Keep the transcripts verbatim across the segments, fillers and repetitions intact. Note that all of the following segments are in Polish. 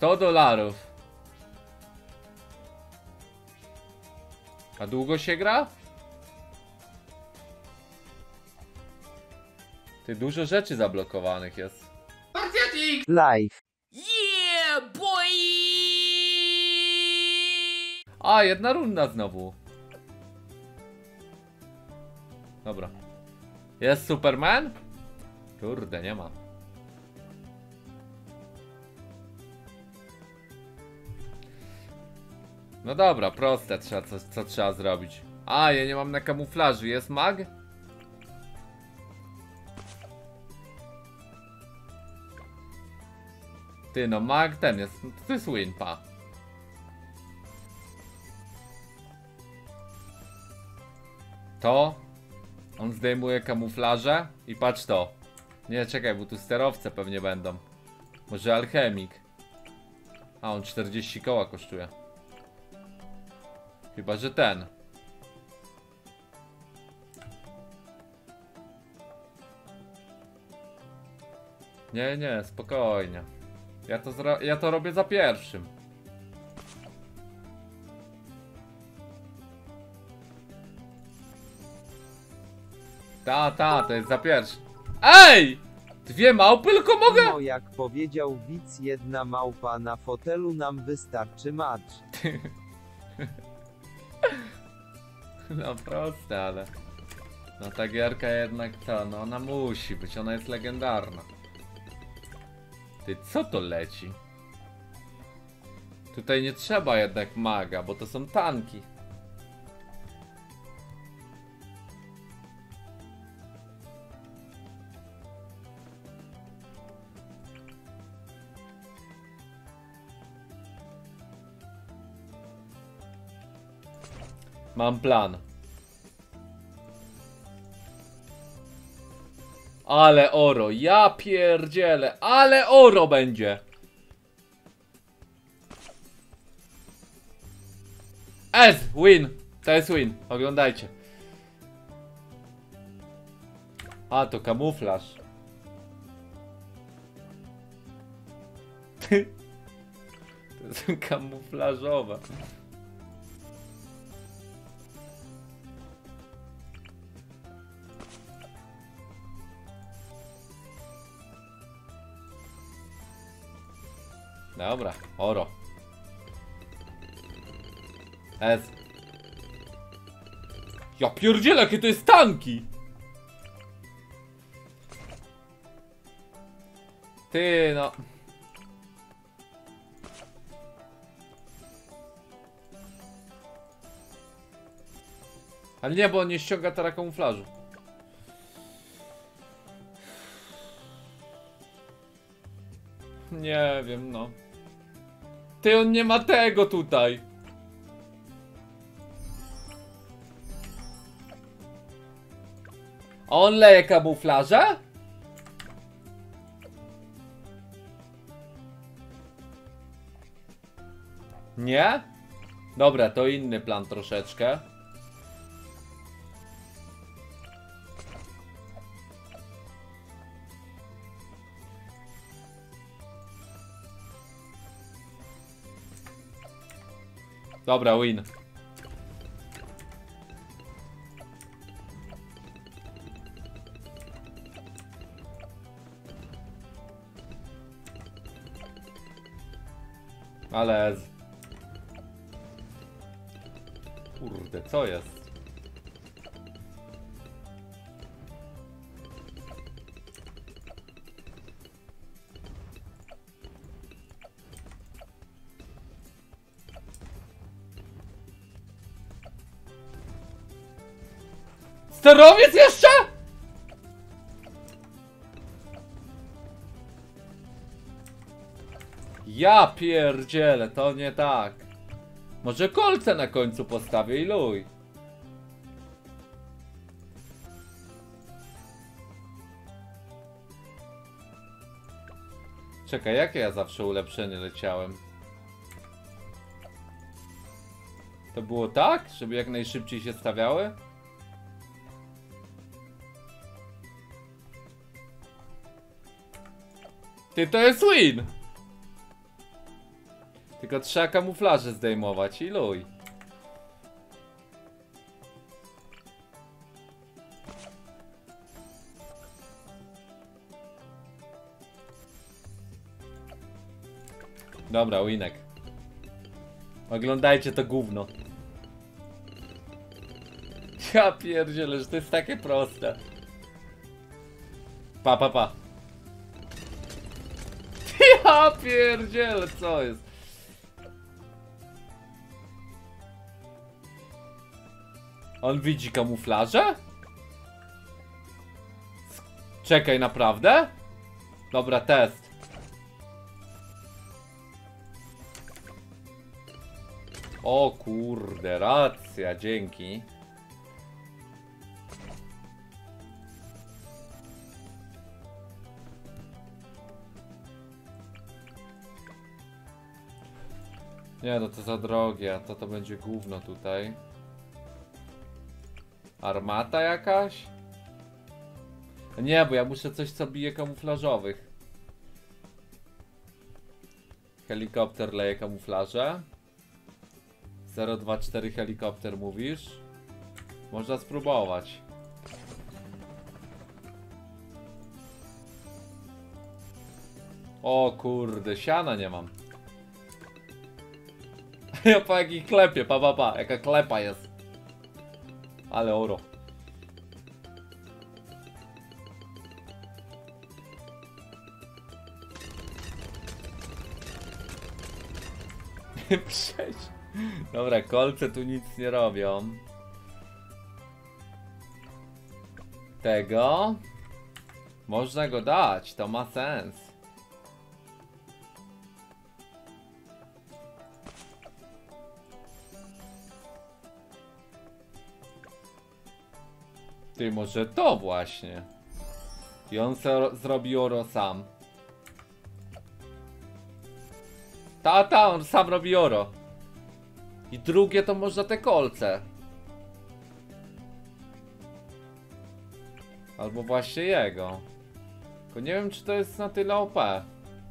sto dolarów. A długo się gra? Ty, dużo rzeczy zablokowanych jest. Live. Yeah, boy! A, jedna runda znowu. Dobra. Jest Superman? Kurde, nie ma. No dobra, proste trzeba, co, co trzeba zrobić. A, ja nie mam na kamuflażu, jest mag? Ty, no mag ten jest, to jest win, pa. To on zdejmuje kamuflaże i patrz to. Nie, czekaj, bo tu sterowce pewnie będą. Może alchemik. A, on czterdzieści koła kosztuje. Chyba, że ten. Nie, nie, spokojnie. Ja to, zro ja to robię za pierwszym. Ta, ta, to jest za pierwszy. Ej! Dwie małpy tylko mogę? No jak powiedział widz, jedna małpa na fotelu nam wystarczy match. No proste, ale... No ta gierka jednak to, no ona musi być, ona jest legendarna. Ty, co to leci? Tutaj nie trzeba jednak maga, bo to są tanki. Mam plan. Ale oro, ja pierdzielę, ale oro będzie. S, win, to jest win, oglądajcie. A, to kamuflaż. To są kamuflażowe. Dobra, oro. S. Ja pierdzielę, jakie to jest tanki! Ty no. Ale nie, bo on nie ściąga teraz kamuflażu. Nie wiem, no. Ty, on nie ma tego tutaj. A on leje kamuflaże? Nie? Dobra, to inny plan troszeczkę. Dobra, win. Ale... Kurde, co jest? Sterowiec jeszcze?! Ja pierdzielę, to nie tak. Może kolce na końcu postawię i luj. Czekaj, jakie ja zawsze ulepszenie leciałem? To było tak, żeby jak najszybciej się stawiały? Ty, to jest win! Tylko trzeba kamuflaże zdejmować i luj. Dobra, winek. Oglądajcie to gówno. Ja pierdzielę, że to jest takie proste. Pa, pa, pa. Ja pierdzielę, co jest? On widzi kamuflaże? Czekaj, naprawdę? Dobra, test. O kurde, racja, dzięki. Nie, no to za drogie, a to to będzie gówno tutaj. Armata jakaś? Nie, bo ja muszę coś, co bije kamuflażowych. Helikopter leje kamuflaże. zero dwa cztery helikopter mówisz? Można spróbować. O kurde, siana nie mam. Ja po jakich klepie, pa pa pa, jaka klepa jest. Ale oro. Przecież. Dobra, kolce tu nic nie robią. Tego można go dać, to ma sens. Ty, może to właśnie. I on se zrobi oro sam. Tata, on sam robi oro. I drugie to można te kolce. Albo właśnie jego. Tylko nie wiem, czy to jest na tyle O P.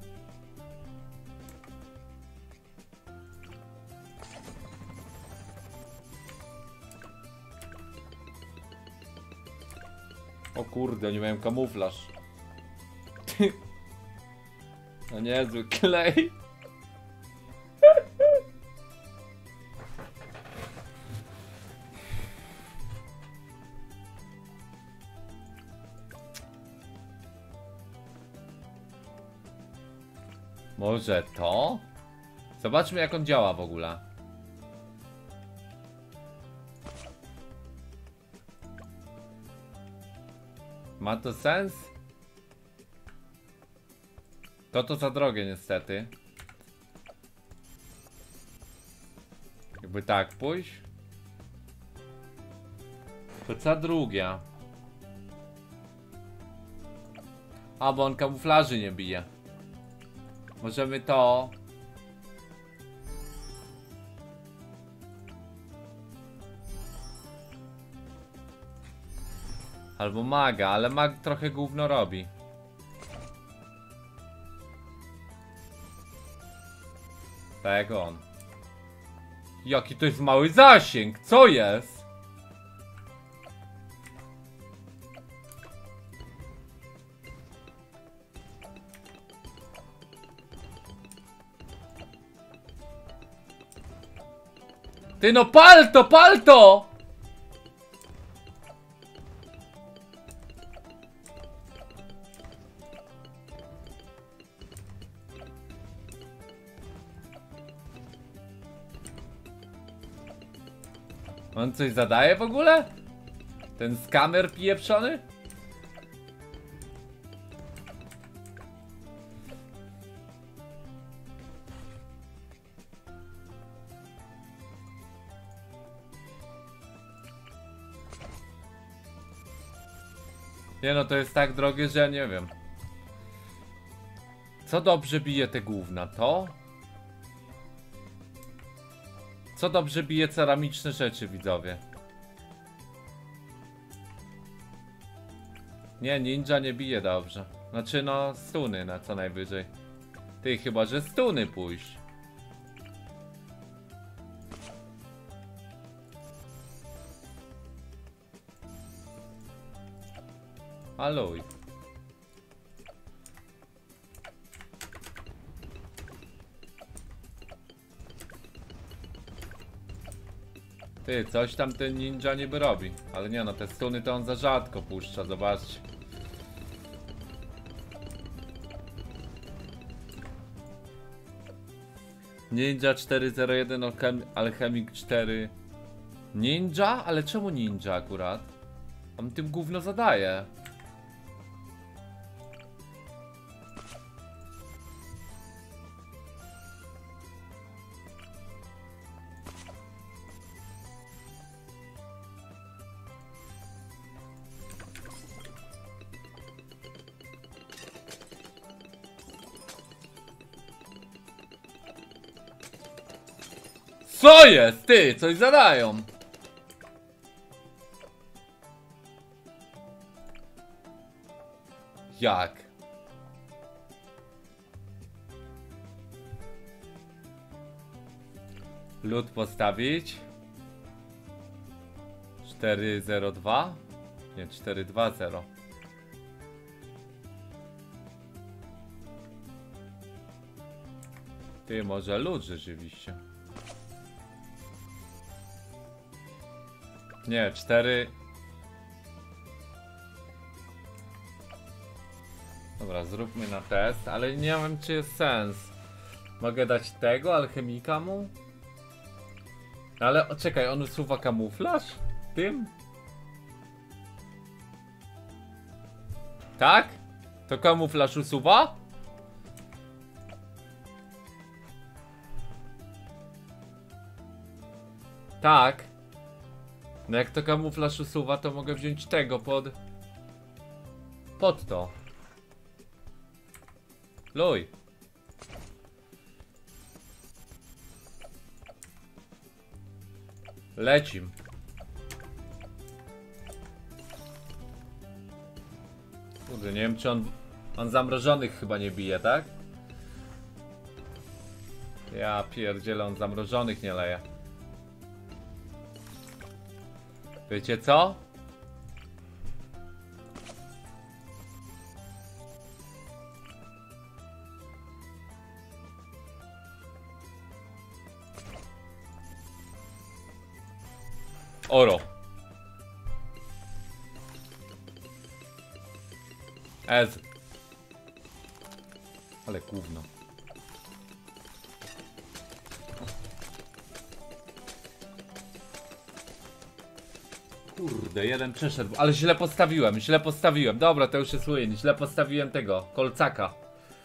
O kurde, nie miałem kamuflaż. No niezły klej. Może to? Zobaczmy, jak on działa w ogóle. Ma to sens? To to za drogie niestety. Jakby tak pójść. To co drugie? A, bo on kamuflaży nie bije. Możemy to... Albo maga, ale mag trochę gówno robi. Tak jak on. Jaki to jest mały zasięg, co jest? Ty no, pal to, pal to! On coś zadaje w ogóle? Ten skamer pieprzony? Nie no, to jest tak drogie, że ja nie wiem. Co dobrze bije te gówna? To? Co dobrze bije ceramiczne rzeczy, widzowie? Nie, ninja nie bije dobrze. Znaczy no, stuny na co najwyżej. Ty, chyba że stuny pójść. Aluj. Ty, coś tam ten ninja niby robi. Ale nie no, te stuny to on za rzadko puszcza, zobaczcie. Ninja cztery zero jeden, Alchemik cztery. Ninja? Ale czemu ninja akurat? On tym gówno zadaje. Co jest? Ty, coś zadają. Jak? Lód postawić. cztery zero dwa. Nie, cztery dwa zero. Ty, może lód rzeczywiście. Nie, cztery. Dobra, zróbmy na test, ale nie wiem czy jest sens. Mogę dać tego alchemika mu? Ale o, czekaj, on usuwa kamuflaż? Tym? Tak? To kamuflaż usuwa? Tak. No jak to kamuflaż usuwa, to mogę wziąć tego pod... Pod to. Luj. Lecim. Kurde, nie wiem czy on... On zamrożonych chyba nie bije, tak? Ja pierdzielę, on zamrożonych nie leje. Wiecie co? Oro. Ez. Ale gówno. Kurde, jeden przeszedł, ale źle postawiłem, źle postawiłem. Dobra, to już jest win. Źle postawiłem tego, kolcaka.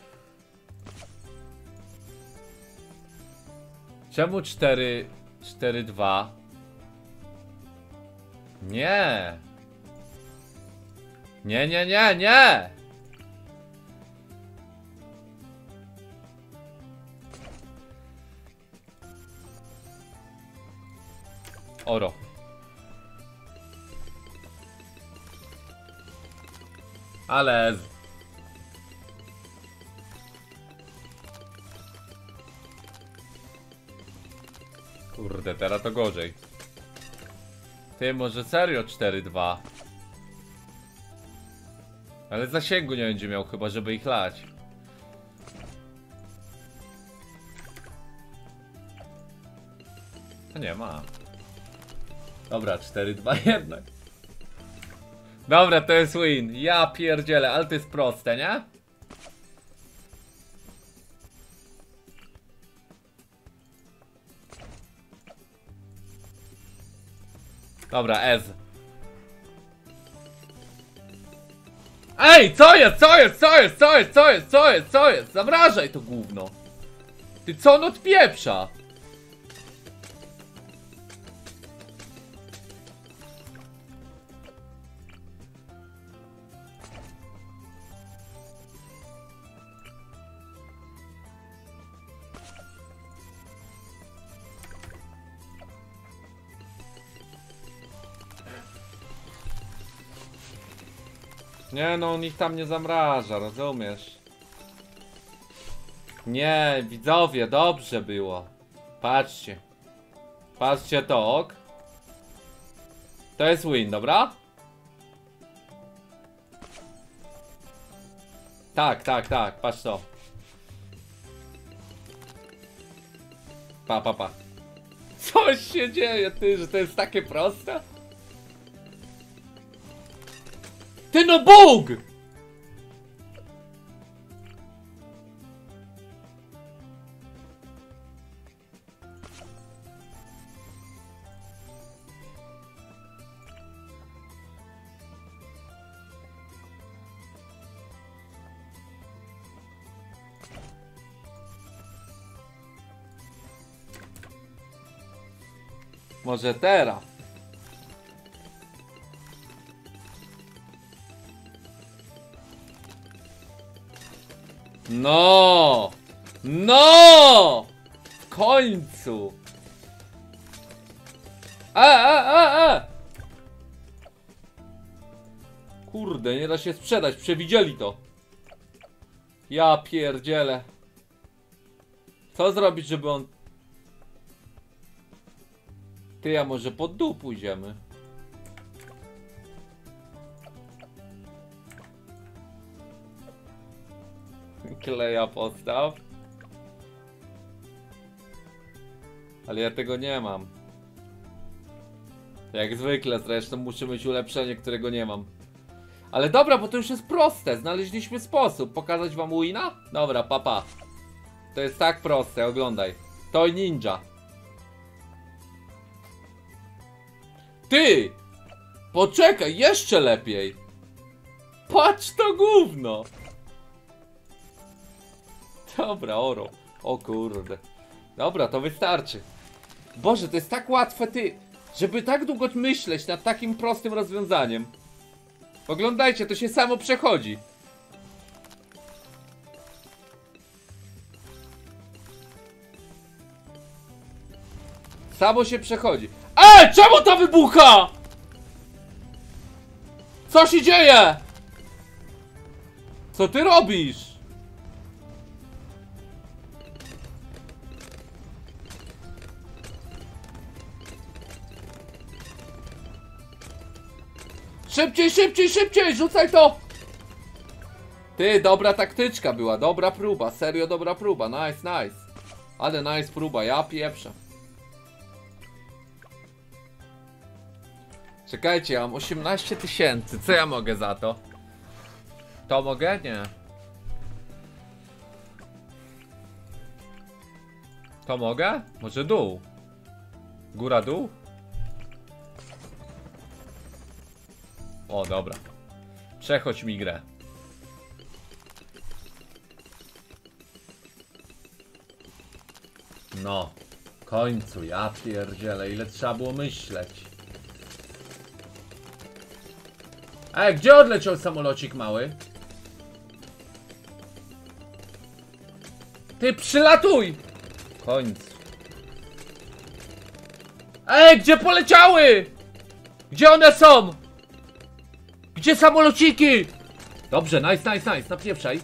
Czemu cztery, cztery, dwa? Nie. Nie, nie, nie, nie. Oro. Ale... Kurde, teraz to gorzej. Ty, może serio cztery dwa. Ale zasięgu nie będzie miał chyba, żeby ich lać. To nie ma. Dobra, cztery dwa jednak. Dobra, to jest win. Ja pierdzielę, ale to jest proste, nie? Dobra, Ez. Ej, co jest, co jest, co jest, co jest, co jest, co jest, co jest? Zamrażaj to gówno. Ty co on odpieprza? Nie no, on ich tam nie zamraża, rozumiesz? Nie, widzowie, dobrze było. Patrzcie. Patrzcie to, ok? To jest win, dobra? Tak, tak, tak, patrz to. Pa, pa, pa. Coś się dzieje, ty, że to jest takie proste? Ty no Bóg! Może teraz. No! No! W końcu! A, a, a, a! Kurde, nie da się sprzedać, przewidzieli to. Ja pierdzielę. Co zrobić, żeby on... Ty, a może pod dół pójdziemy? Kleja postaw. Ale ja tego nie mam. Jak zwykle zresztą muszę mieć ulepszenie, którego nie mam. Ale dobra, bo to już jest proste. Znaleźliśmy sposób. Pokazać wam wina? Dobra, papa. To jest tak proste, oglądaj. Toy Ninja. Ty! Poczekaj, jeszcze lepiej. Patrz to gówno. Dobra, oro. O kurde. Dobra, to wystarczy. Boże, to jest tak łatwe, ty. Żeby tak długo myśleć nad takim prostym rozwiązaniem. Oglądajcie, to się samo przechodzi. Samo się przechodzi. EJ! Czemu to wybucha? Co się dzieje? Co ty robisz? Szybciej, szybciej, szybciej! Rzucaj to! Ty, dobra taktyczka była, dobra próba, serio dobra próba, nice, nice. Ale nice próba, ja pieprzę. Czekajcie, ja mam osiemnaście tysięcy, co ja mogę za to? To mogę? Nie. To mogę? Może dół? Góra, dół? O, dobra. Przechodź mi grę. No, w końcu, ja pierdzielę, ile trzeba było myśleć. Ej, gdzie odleciał samolocik mały? Ty przylatuj! W końcu. Ej, gdzie poleciały? Gdzie one są? Gdzie samolociki? Dobrze, nice, nice, nice, napieprzaj.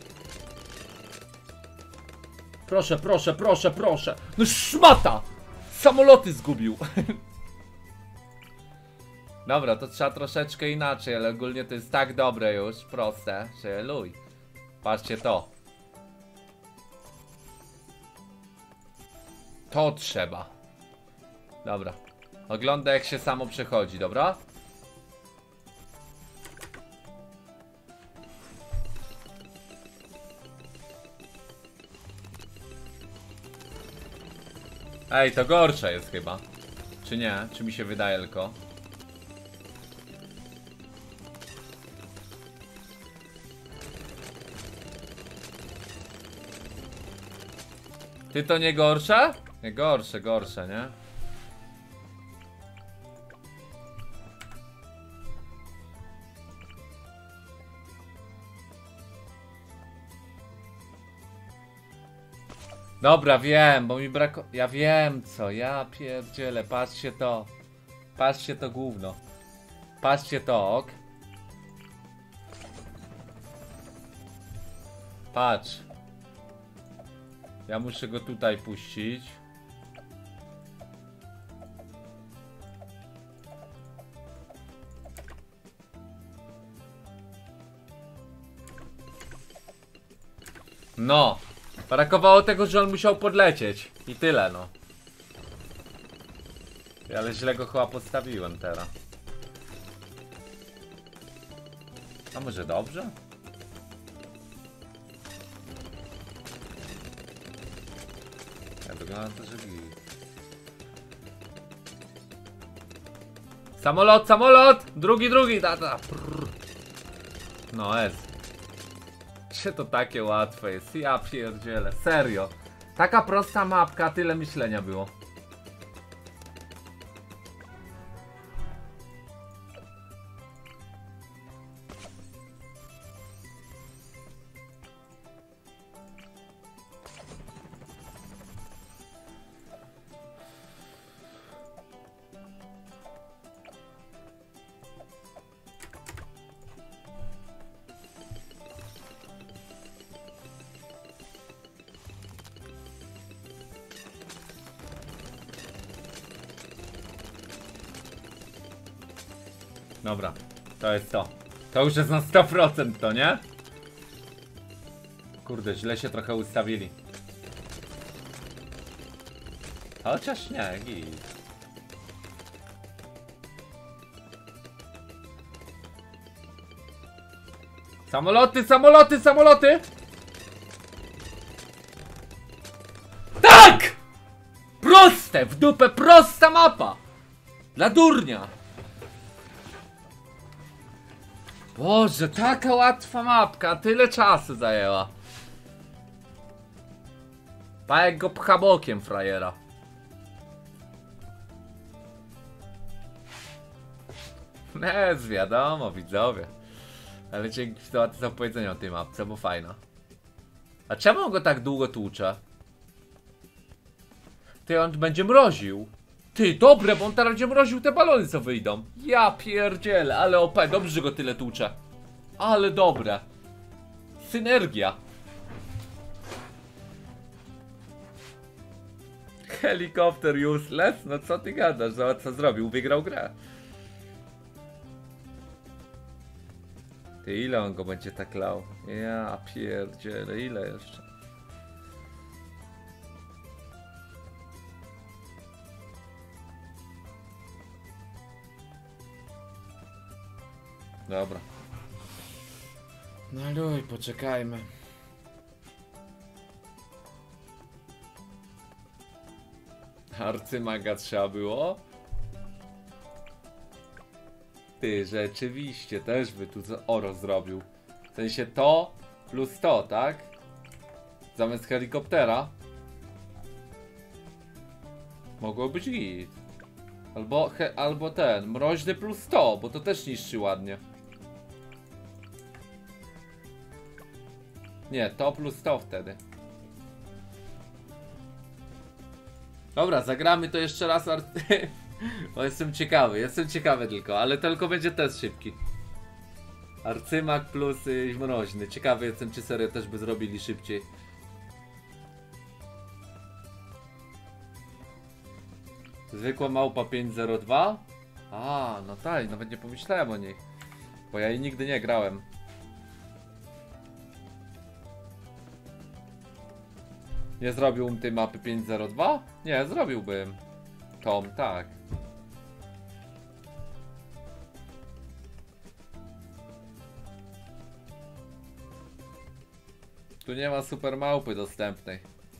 Proszę, proszę, proszę, proszę. No szmata! Samoloty zgubił. Dobra, to trzeba troszeczkę inaczej, ale ogólnie to jest tak dobre już, proste, że luj. Patrzcie to. To trzeba. Dobra. Oglądaj, jak się samo przechodzi, dobra? Ej, to gorsze jest chyba. Czy nie? Czy mi się wydaje tylko? Ty to nie gorsze? Nie, gorsze, gorsze, nie? Dobra, wiem, bo mi brako... Ja wiem co, ja pierdzielę, patrzcie to. Patrzcie to gówno. Patrzcie to, ok? Patrz. Ja muszę go tutaj puścić. No. Brakowało tego, że on musiał podlecieć. I tyle, no. Ale źle go chyba postawiłem teraz. A może dobrze? Ja wygląda to, że git. Samolot, samolot! Drugi, drugi, tata. No jest. Czy to takie łatwe jest? Ja pierdzielę, serio. Taka prosta mapka, tyle myślenia było. Dobra, to jest to. To już jest na sto procent to, nie? Kurde, źle się trochę ustawili. Chociaż nie, git. Samoloty, samoloty, samoloty! Tak! Proste, w dupę, prosta mapa! Dla durnia! Boże, taka łatwa mapka, tyle czasu zajęła. Pa jak go pcha bokiem, frajera. Bez, wiadomo, widzowie. Ale dzięki za opowiedzenie o tej mapce, bo fajna. A czemu on go tak długo tłucze? Ty, on będzie mroził. Ty, dobre, bo on teraz będzie mroził te balony, co wyjdą. Ja pierdzielę, ale O P, dobrze, że go tyle tłucze. Ale dobre. Synergia. Helikopter useless? No co ty gadasz? Zobacz co zrobił, wygrał grę. Ty, ile on go będzie tak lał? Ja pierdzielę, ile jeszcze? Dobra. No luj, poczekajmy. Arcymaga trzeba było? Ty, rzeczywiście, też by tu oro zrobił. W sensie to plus to, tak? Zamiast helikoptera. Mogło być git. Albo, he, albo ten, mroźny plus to, bo to też niszczy ładnie. Nie, to plus to wtedy. Dobra, zagramy to jeszcze raz. O, jestem ciekawy, jestem ciekawy tylko, ale tylko będzie test szybki. Arcymak plus y, mroźny. Ciekawy jestem, czy serię też by zrobili szybciej. Zwykła małpa pięć zero dwa? A, no tak, nawet nie pomyślałem o niej. Bo ja jej nigdy nie grałem. Nie zrobiłbym tej mapy pięć zero dwa? Nie, zrobiłbym. Tom, tak. Tu nie ma super małpy dostępnej.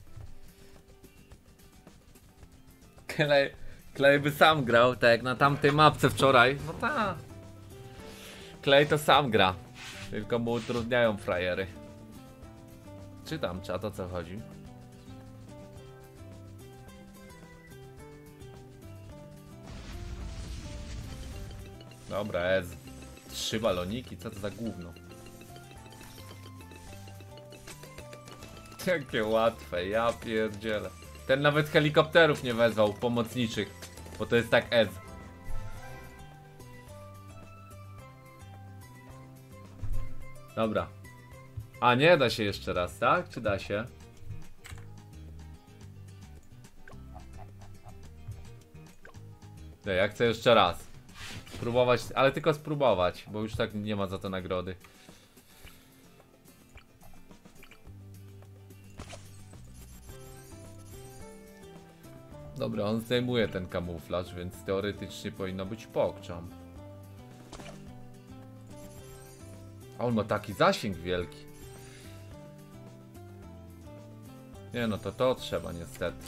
Klej, Klej by sam grał, tak jak na tamtej mapce wczoraj. No ta. Klej to sam gra. Tylko mu utrudniają frajery. Czytam czat, o co chodzi. Dobra, ez. Trzy baloniki, co to za gówno? Jakie łatwe, ja pierdzielę. Ten nawet helikopterów nie wezwał, pomocniczych. Bo to jest tak ez. Dobra. A nie da się jeszcze raz, tak? Czy da się? Nie, ja chcę jeszcze raz. Spróbować, ale tylko spróbować, bo już tak nie ma za to nagrody. Dobra, on zdejmuje ten kamuflaż, więc teoretycznie powinno być pokczam. A on ma taki zasięg wielki. Nie no, to to trzeba niestety.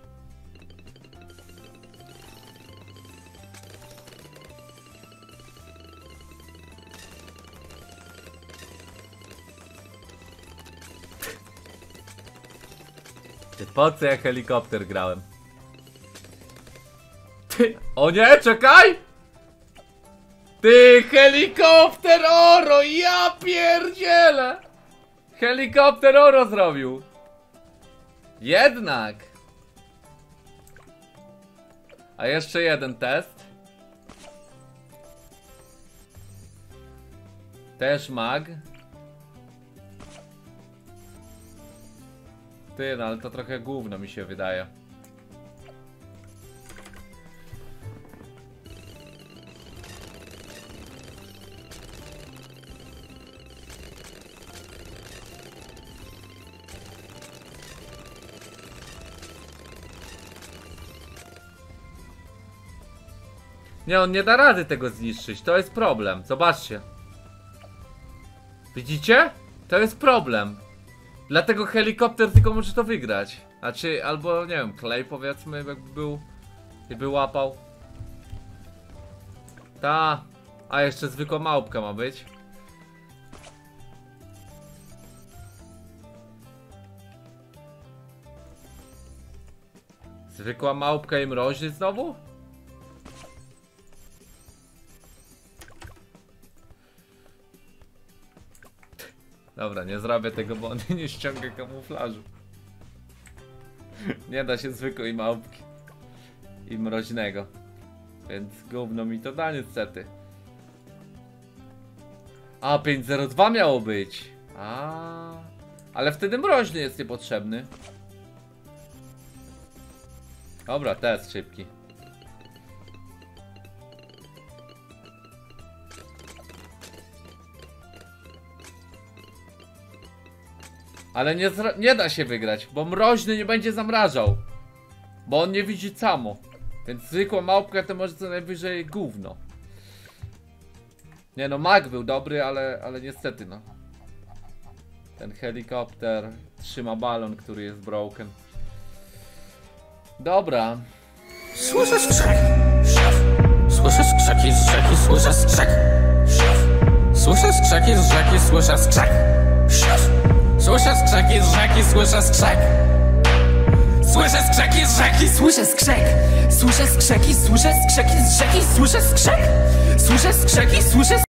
Po co ja helikopter grałem? Ty, o nie, czekaj! Ty, helikopter oro, ja pierdzielę! Helikopter oro zrobił. Jednak. A jeszcze jeden test. Też mag. Ty, no ale to trochę gówno mi się wydaje. Nie, on nie da rady tego zniszczyć, to jest problem, zobaczcie. Widzicie? To jest problem. Dlatego helikopter tylko może to wygrać. Znaczy, albo nie wiem, Clay powiedzmy, jakby był i by łapał. Ta. A jeszcze zwykła małpka ma być. Zwykła małpka i mroźny znowu? Dobra, nie zrobię tego, bo on nie ściąga kamuflażu. Nie da się zwykłej małpki i mroźnego. Więc gówno mi to da niestety. A, pięć zero dwa miało być. A, ale wtedy mroźny jest niepotrzebny. Dobra, test szybki. Ale nie, nie da się wygrać, bo mroźny nie będzie zamrażał. Bo on nie widzi samo. Więc zwykła małpka to może co najwyżej gówno. Nie no, mag był dobry, ale, ale niestety no. Ten helikopter trzyma balon, który jest broken. Dobra. Słyszę skrzek. Słyszę skrzeki z rzeki, słyszę skrzek. Słyszę skrzeki z rzeki, słyszę skrzek. Słyszę skrzeki z rzeki, słyszę skrzek. Słyszę skrzeki z rzeki, słyszę skrzek. Słyszę skrzeki, słyszę skrzeki z rzeki, słyszę skrzek. Słyszę skrzeki, słyszę